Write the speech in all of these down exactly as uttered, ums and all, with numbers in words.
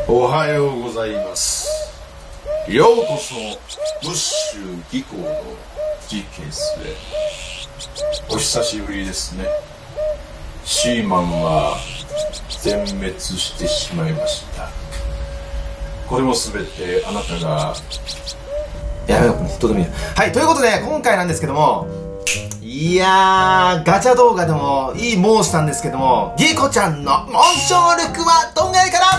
おはようございます。ようこそムッシュ技工の実験室へ。お久しぶりですね。シーマンは全滅してしまいました。これもすべてあなたがやめよう、どうでもいいや。はい、ということで今回なんですけども、いやーガチャ動画でもいい申したんですけども、ギコちゃんの紋章力はどんぐらいかな。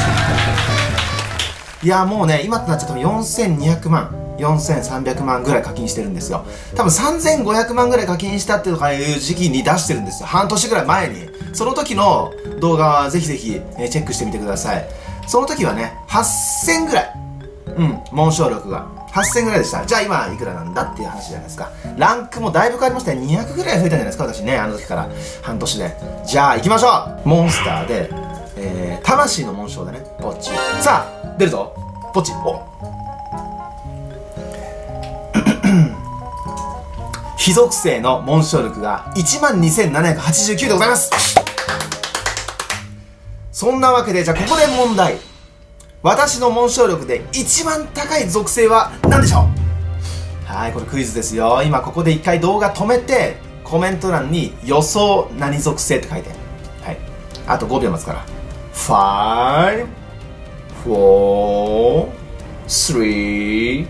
いやーもうね、今となっちゃったらよんせんにひゃくまんよんせんさんびゃくまんぐらい課金してるんですよ。多分さんぜんごひゃくまんぐらい課金したっていう時期に出してるんですよ。半年ぐらい前に。その時の動画はぜひぜひ、えー、チェックしてみてください。その時はね、はっせんぐらい。うん、紋章力が。はっせんぐらいでした。じゃあ今いくらなんだっていう話じゃないですか。ランクもだいぶ変わりましたね。にひゃくぐらい増えたんじゃないですか、私ね。あの時から半年で。じゃあ行きましょう。モンスターで、えー、魂の紋章だね。ポッチ。さあ、出るぞ。ポッチ。お非属性の紋章力が いちまんにせんななひゃくはちじゅうきゅう でございます。そんなわけで、じゃあここで問題。私の紋章力で一番高い属性は何でしょう。はい、これクイズですよ。今ここで一回動画止めて、コメント欄に予想何属性って書いて。はい。あとごびょう待つから。five, four, three,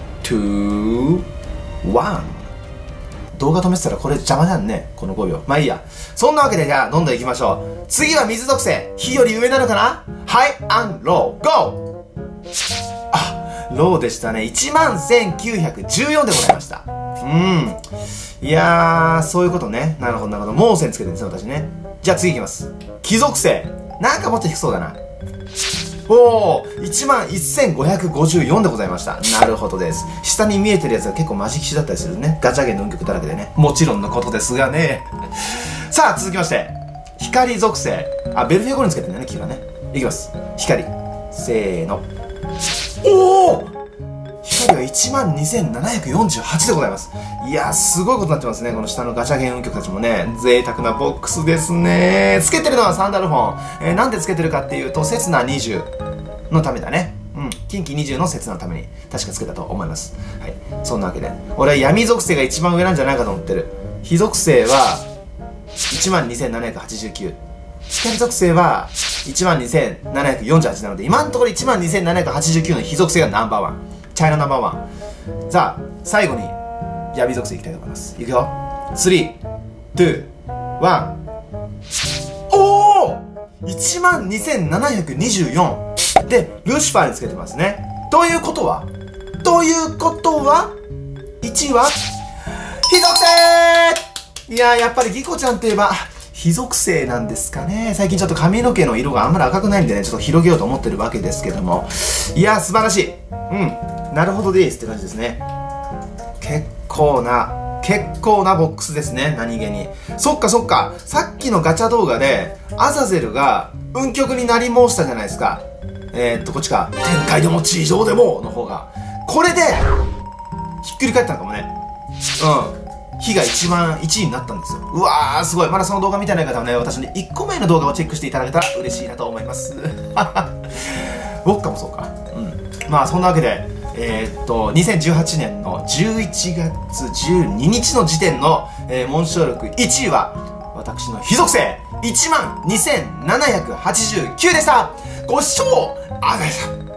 two, one。動画止めてたらこれ邪魔じゃんね。このごびょう。まあいいや。そんなわけでじゃあどんどん行きましょう。次は水属性。火より上なのかな。ハイアンロー。ゴー。あ、ローでしたね。いちまんせんきゅうひゃくじゅうよんでございました。うん。いやー、そういうことね。なるほどなるほど。盲線つけてるんですね、私ね。じゃあ次行きます。木属性。なんかもっと低そうだな。おー、いちまんせんごひゃくごじゅうよんでございました。なるほどです。下に見えてるやつが結構マジキシだったりするね。ガチャゲンの運曲だらけでね。もちろんのことですがね。さあ、続きまして。光属性。あ、ベルフィアゴルにつけてるんだね、木がね。いきます。光。せーの。おお光はいちまんにせんななひゃくよんじゅうはちでございます。いやー、すごいことになってますね。この下のガチャゲン運曲たちもね。贅沢なボックスですね。つけてるのはサンダルフォン。えー、なんでつけてるかっていうと、刹那にじゅうのためだね。うん。近畿にじゅうの刹那のために、確かつけたと思います。はい。そんなわけで。俺は闇属性が一番上なんじゃないかと思ってる。火属性は、いちまんにせんななひゃくはちじゅうきゅう。光属性はいちまんにせんななひゃくよんじゅうはちなので、今のところいちまんにせんななひゃくはちじゅうきゅうの火属性がナンバーワン。チャイナナンバーワン。さあ、最後に闇属性いきたいと思います。いくよ。スリー、ツー、ワン。おお !いちまんにせんななひゃくにじゅうよん。で、ルシファーにつけてますね。ということはということはいちいは火属性。いやー、やっぱりギコちゃんといえば火属性なんですかね。最近ちょっと髪の毛の色があんまり赤くないんでね、ちょっと広げようと思ってるわけですけども。いやー、素晴らしい。うん。なるほどですって感じですね。結構な、結構なボックスですね、何気に。そっかそっか。さっきのガチャ動画で、アザゼルが運極になり申したじゃないですか。えー、っと、こっちか。天界でも地上でもの方が。これで、ひっくり返ったのかもね。うん。火が一番いちいになったんですよ。うわー、すごい。まだその動画見てない方はね、私のいっこまえの動画をチェックしていただけたら嬉しいなと思います。ウォッカもそうか。うん。まあ、そんなわけで、えー、っと、にせんじゅうはちねんのじゅういちがつじゅうににちの時点の、えー、紋章力いちいは、私の火属性いちまんにせんななひゃくはちじゅうきゅうでした。ご視聴ありがとうございました。